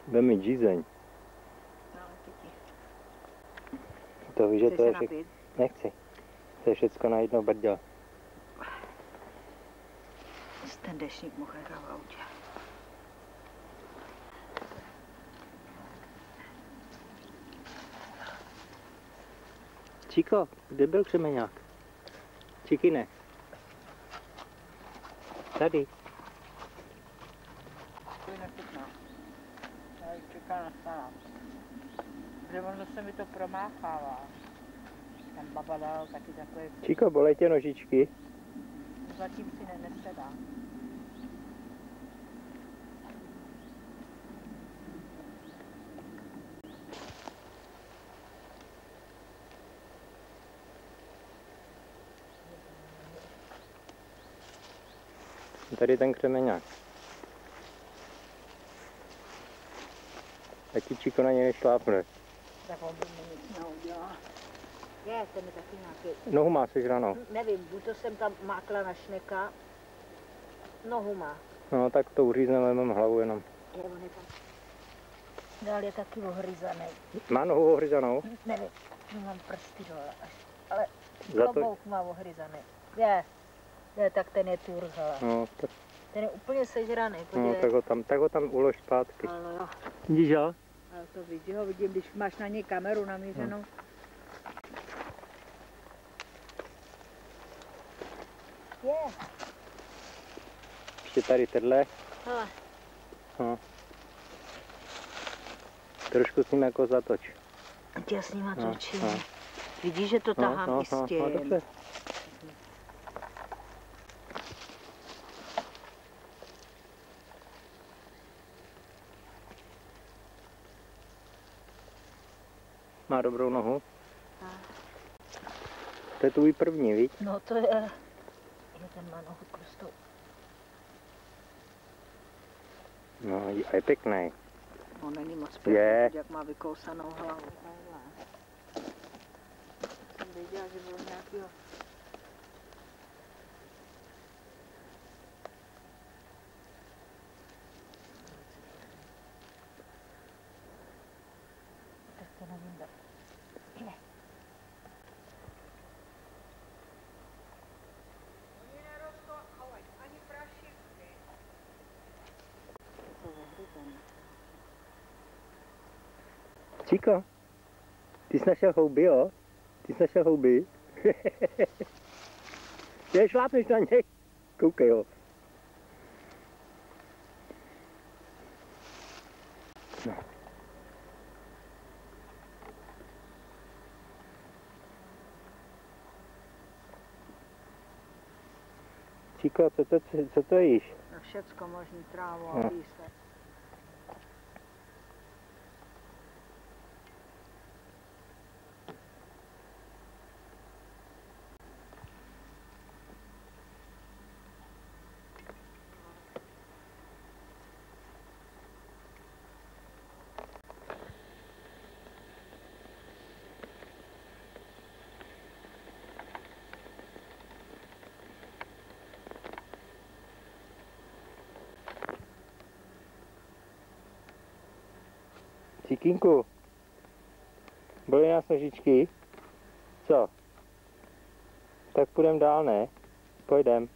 Vem mi žízeň. No, děti. To víš, že Chceš to se je napít? Nechci. To je všecko na jedno brďo. Ten deštník mohl nechat v autě. Číko, kde byl křemeňák? Čikine. Tady. To je nechutná. Já čeká na salát. Že ono se mi to promáchává. Tam baba dal taky takové... Číko, bolej tě nožičky? Zatím si nesedá. Tady ten křemeňák. A ti Číko na něj nešlápne. Tak on by mi nic neudělal. Je, ten je taky nějaký... Nohu má sežranou. Nevím, buď to jsem tam mákla na šneka. Nohu má. No tak to uřízneme, mám hlavu jenom. Je, on je tam. Dál je taky ohryzaný. Má nohu ohryzanou? Nevím, mám prsty dole až. Ale Za to... klobouk má ohryzaný. Je, tak ten je turh, hele. No, tak... Ten je úplně sežraný, No, tak ho tam ulož zpátky. Ale jo. Vidíš ho? Ale to vidím, když máš na něj kameru namířenou. Je. Ještě tady tenhle. Hele. No. Trošku s ním jako zatoč. Tě s nima točím. No. Vidíš, že to tahám i s tím. No, dobře. Má dobrou nohu. To je tvůj první, víš? No to je ten má nohu prostou. No a je pěkný. On není moc pěkný, jak má vykousanou hlavu. Jsem věděla, že byl nějakýho... Tak to nevím, tak. Oni nerostou ani prašivky. To je zahryzený. Číko, ty jsi našel houby, jo? Ty jsi našel houby? Ty šlápneš na něj? Koukej ho. No. Číko, co to jíš? No všecko možný, trávu No. a písek. Čikínku, bolí nás nožičky? Co? Tak půjdem dál, ne? Pojdem.